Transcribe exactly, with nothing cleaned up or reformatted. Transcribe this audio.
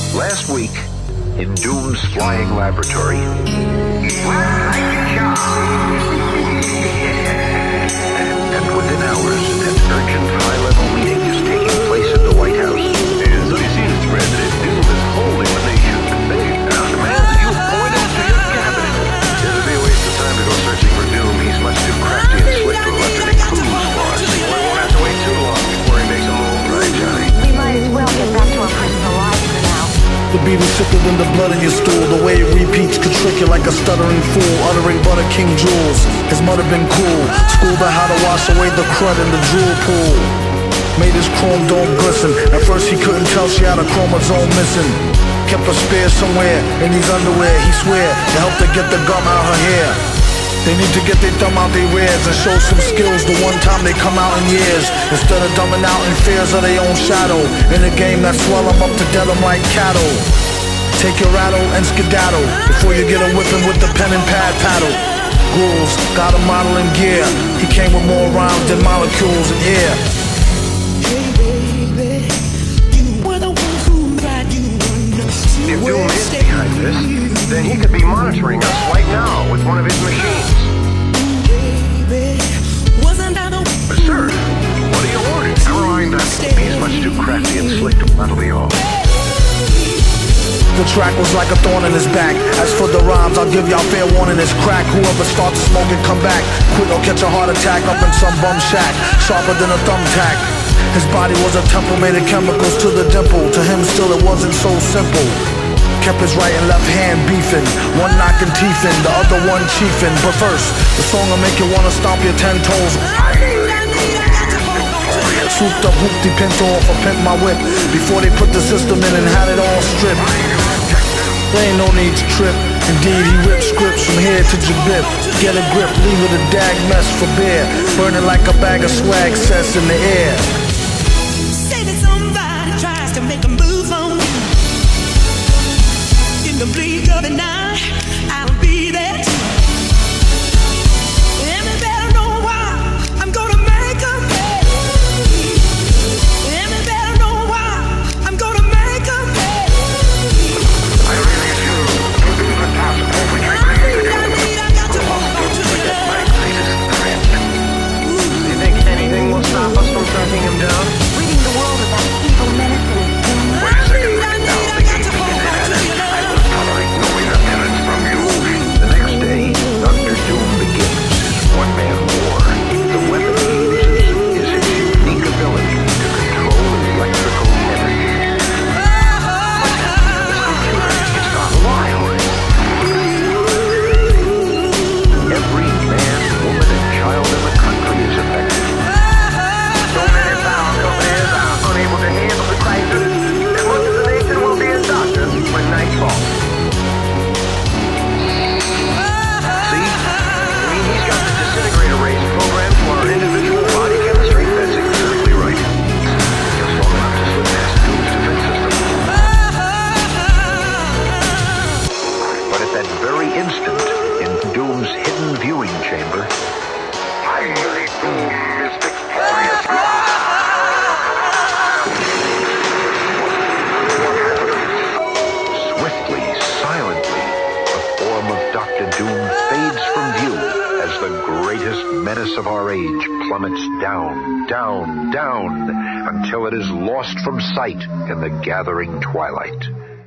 Last week, in Doom's flying laboratory. And within hours, an urgent high-level meeting is taking place at the White House. And so you see, Mister President, Doom is holding the nation. They now demand that you appoint him to your cabinet. It'll be a waste of time to go searching for Doom. He's much too crafty and slick to have left any clues for us. We won't have to wait too long before he makes a move. Right, Johnny? We might as well get back to our personal lives for now. The beat is sicker than the blood in your stool. The way it repeats could trick you like a stuttering fool, uttering butter king jewels. His mother been cool, schooled her how to wash away the crud in the drool pool. Made his chrome dome glisten. At first he couldn't tell she had a chromosome missing. Kept a spare somewhere in these underwear. He swear to help her get the gum out her hair. They need to get their thumb out their rears and show some skills the one time they come out in years. Instead of dumbing out in fears of their own shadow. In a game that swell them up to dead them like cattle. Take your rattle and skedaddle before you get a whipping with the pen and pad paddle. Grooves, got a model in gear. He came with more rhymes than molecules in air. If Doom is behind this, then he could be monitoring us right now with one of his machines. But sir, what are you ordering? Never mind that. He's much too crafty and slick to that'll be all. The track was like a thorn in his back. As for the rhymes, I'll give y'all fair warning. It's crack. Whoever starts smoking, come back. Quit or catch a heart attack up in some bum shack. Sharper than a thumbtack. His body was a temple made of chemicals to the dimple. To him still it wasn't so simple. Kept his right and left hand beefing. One knocking teeth in, the other one chiefing. But first, the song will make you wanna stomp your ten toes. Swooped up hoopty pinto off a pimp my whip. Before they put the system in and had it all stripped. There ain't no need to trip. Indeed, he ripped scripts from here to Jabib. Get a grip, leave it a dag mess for beer. Burning like a bag of swag cess in the air. Say that somebody tries to make a move on you. In the blink of an eye, I'll be there too. And they better know why I'm gonna make them pay. And they better know why I'm gonna make them pay. I really feel the task force which I created. I need, I got to hold on to the My greatest friend. Do you think anything will stop us from tracking him down? Ridding the world of that evil menace and its doom. Wait a second. Now thinking he can add it. I will tolerate no interference from you. The next day, Doctor Doom begins his one-man war. The weapon he uses is his unique ability to control electrical energy. It's gone wild. Every man, woman, and child in the country is affected. So many power companies are unable to handle the crisis, and much of the nation will be in darkness when night falls. See? I mean, he's got the disintegrator rays programmed for our individual body chemistry. That's exactly right. Just long enough to slip past Doom's defense system. But at that very instant, in Doom's hidden viewing chamber, finally Doom is victorious. Swiftly, silently, the form of Doctor Doom fades from view as the greatest menace of our age plummets down, down, down, until it is lost from sight in the gathering twilight.